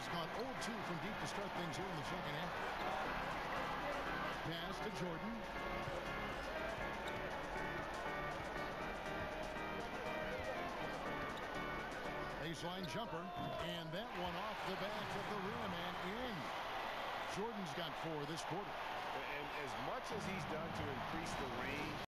has gone 0-2 from deep to start things here in the second half. Pass to Jordan. Baseline jumper, and that one off the back of the rim and in. Jordan's got 4 this quarter. And as much as he's done to increase the range